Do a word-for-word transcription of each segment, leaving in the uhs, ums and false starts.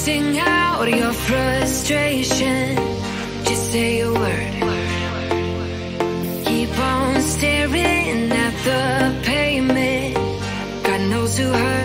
Sing out your frustration. Just say a word. Keep on staring at the pavement. God knows who hurt.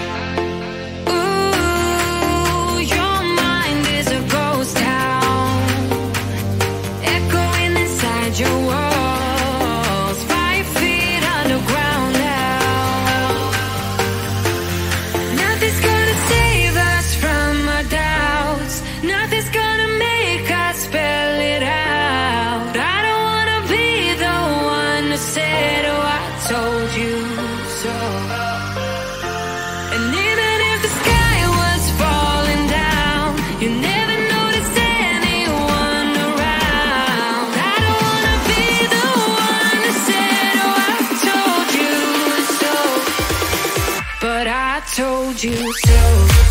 Ooh, your mind is a ghost town, echoing inside your walls. Five feet underground now. Nothing's gonna save us from our doubts. Nothing's gonna make us spell it out. I don't wanna be the one who said, oh, I told you so. And even if the sky was falling down, you never noticed anyone around. I don't wanna be the one who said, oh, I told you so. But I told you so.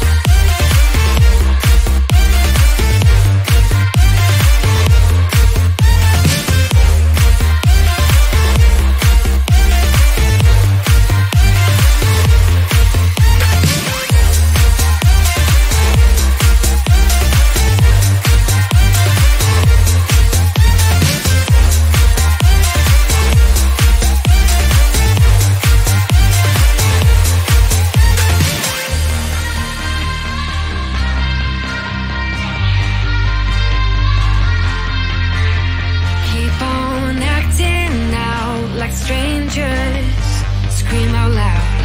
Keep on acting out like strangers. Scream out loud.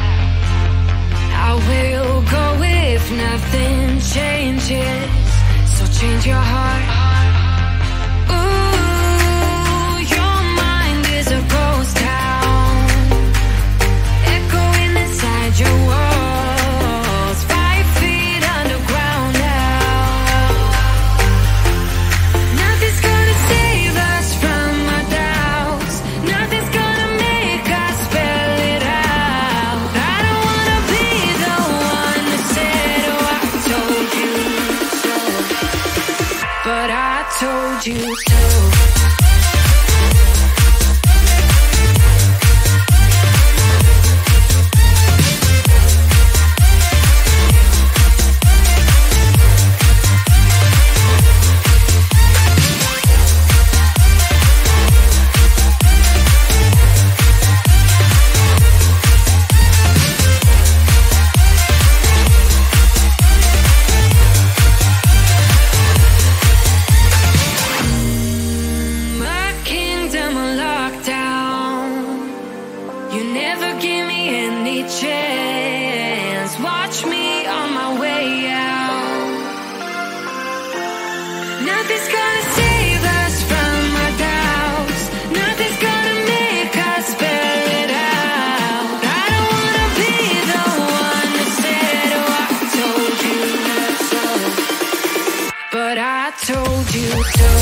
I will go if nothing changes. So change your heart. Ooh, your mind is a ghost town, echoing inside your walls. Five feet underground now. Nothing's gonna save us from our doubts. Nothing's gonna make us spell it out. I don't wanna be the one that said, oh, I told you so. But I told you so. My kingdom on lockdown. You never give me any chance. Watch me on my way out. Nothing's gonna save us from our doubts. Nothing's gonna make us spell it out. I don't wanna be the one that said, oh, I told you so. But I told you so.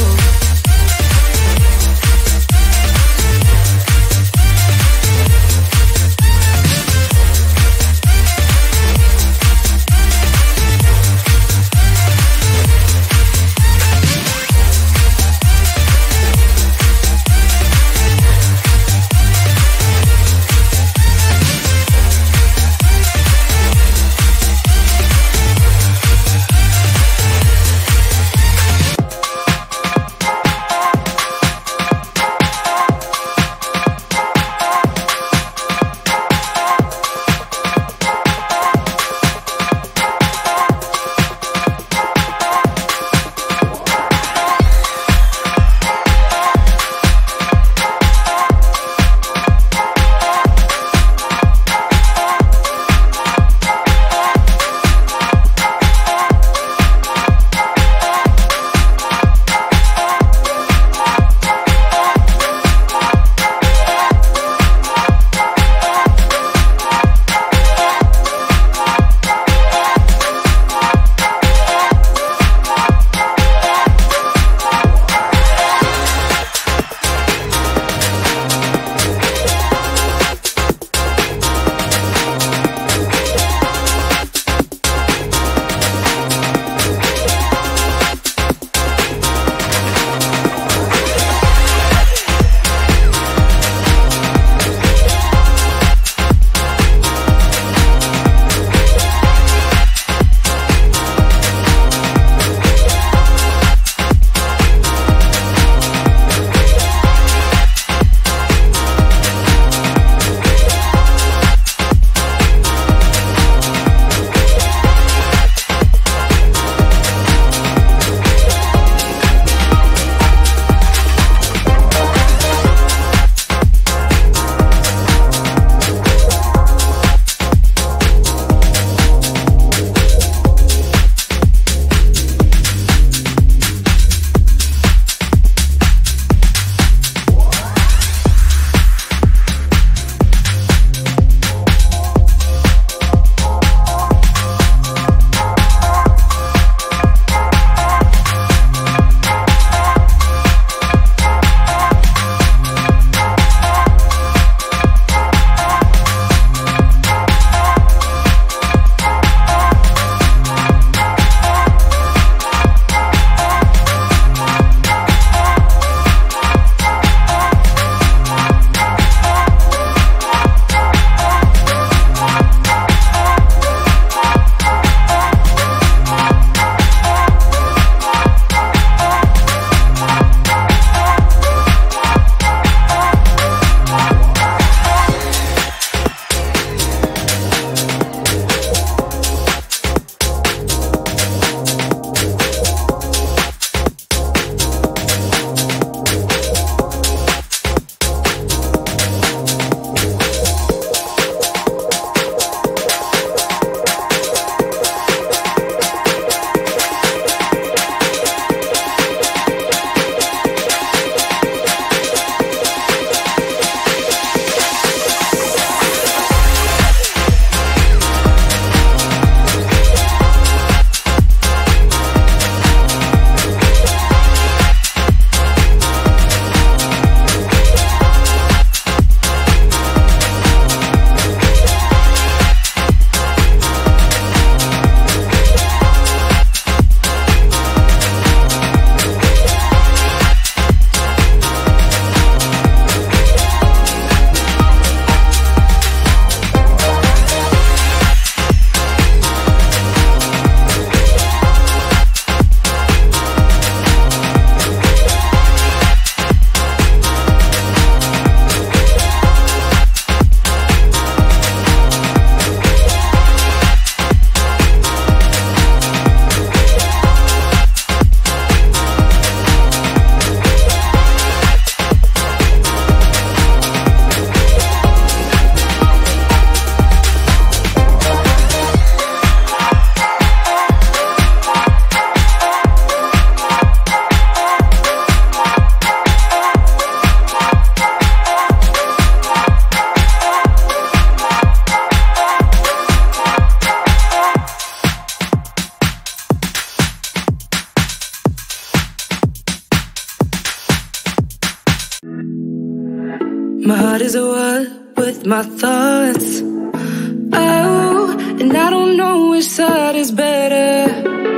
My heart is at war with my thoughts. Oh, and I don't know which side is better.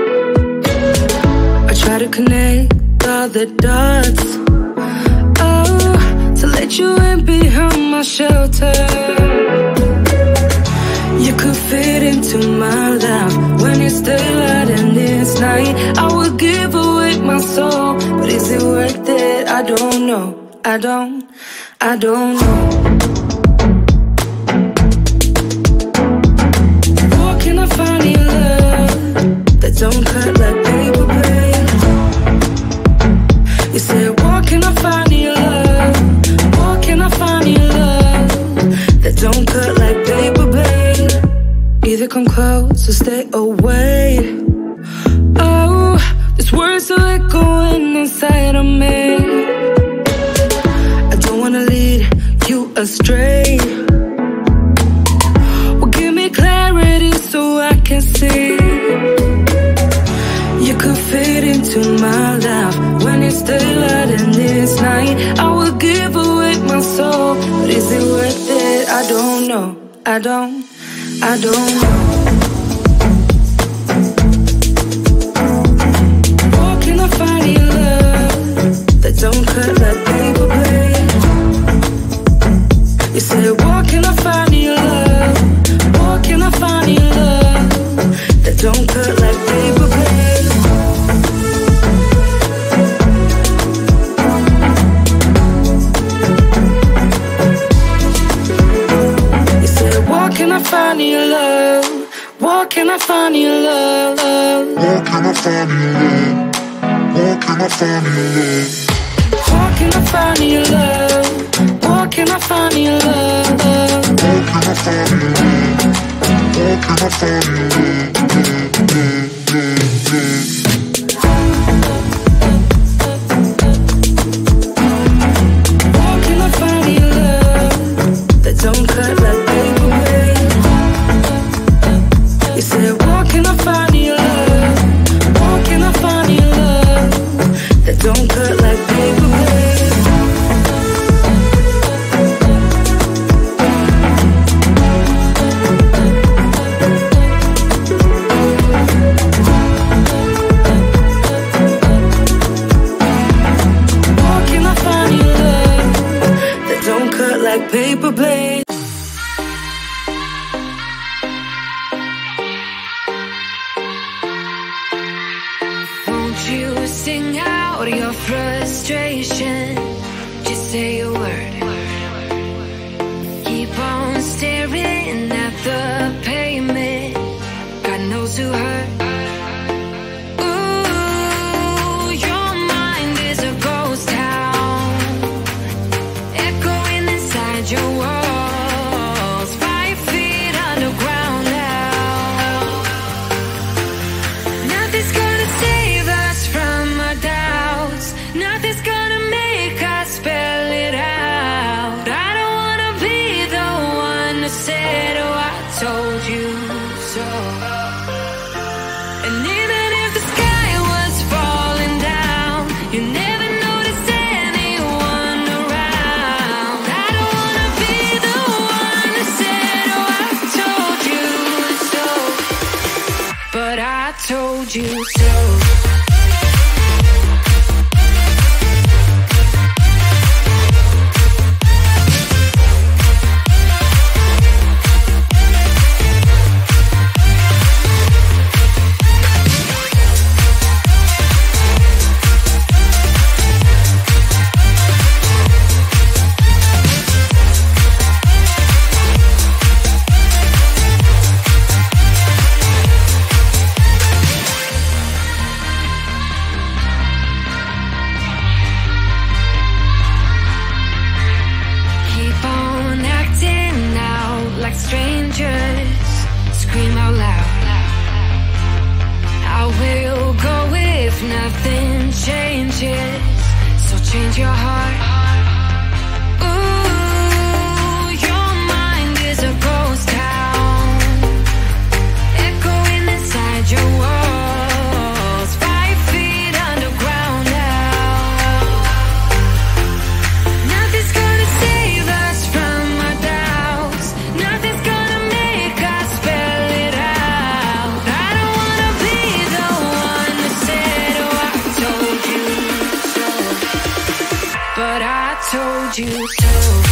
I try to connect all the dots. Oh, to let you in behind my shelter. You could fit into my life when it's daylight and it's night. I would give away my soul, but is it worth it? I don't know. I don't, I don't know. Where can I find your love that don't cut like paper, babe? You said, where can I find your love? Where can I find your love that don't cut like paper, babe? Either come close or stay away. Oh, these words are echoing inside of me. Astray. Well, give me clarity so I can see. You could fit into my life when it's daylight and it's night. I would give away my soul, but is it worth it? I don't know. I don't, I don't know. Where can I find your love that don't cut like paper, babe? You said, where can I find your love? Where can I find your love that don't cut like paper, babe? You said, where can I find your love? Where can I find your love? Where can I find your love? Where can I find your love? Where can I find your love? Where can I find your love? Where can I find your love? Where can I find your love? Where can I find your love that don't cut like paper, babe? You said, where can I find your love? Where can I find your love that don't cut like paper, babe? Like paper, babe. Won't you sing out your frustration? Just say a word. Keep on staring at the pavement. God knows who hurt. Your walls, five feet underground now. Nothing's gonna save us from our doubts. Nothing's gonna make us spell it out. I don't wanna be the one to say, oh, I told you so. And even if the sky was falling down, you never notice anyone around. I don't wanna be the one that said, oh, I told you so, but I told you so. Strangers, scream out loud. I will go if nothing changes. So change your heart. Ooh, your mind is a ghost town, echoing inside your walls, five feet underground now. Nothing's gonna save us. need you so.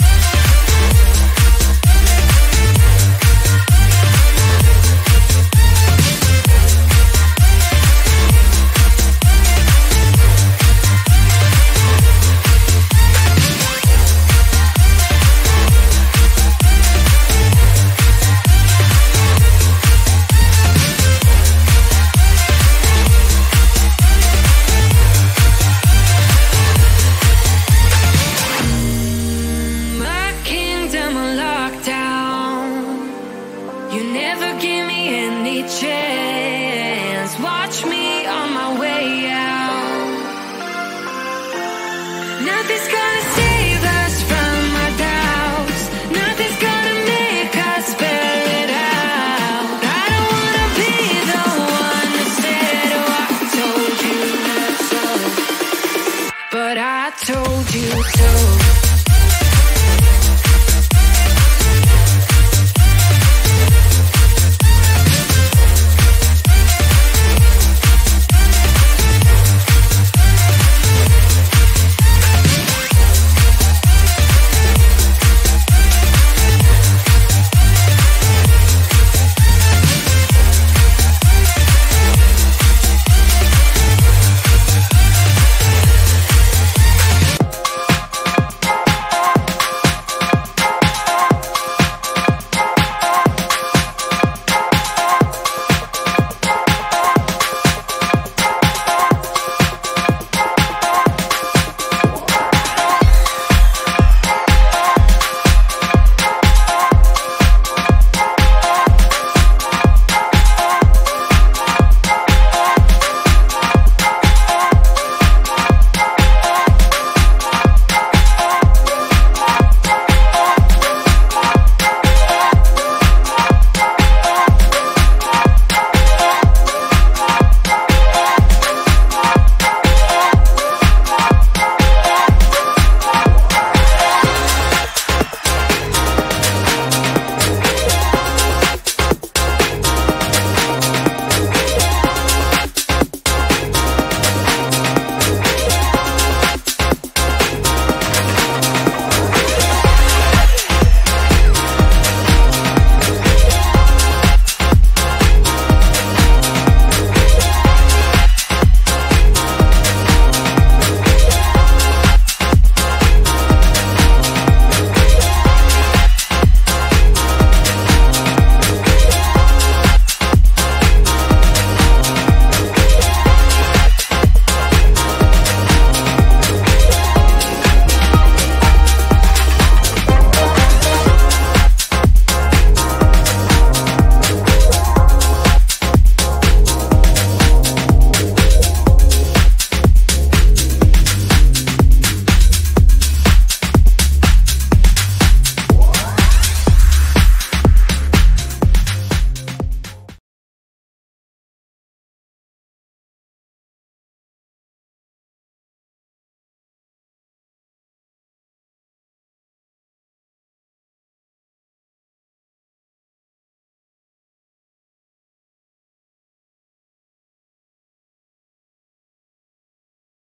Chance, watch me on my way out. Nothing's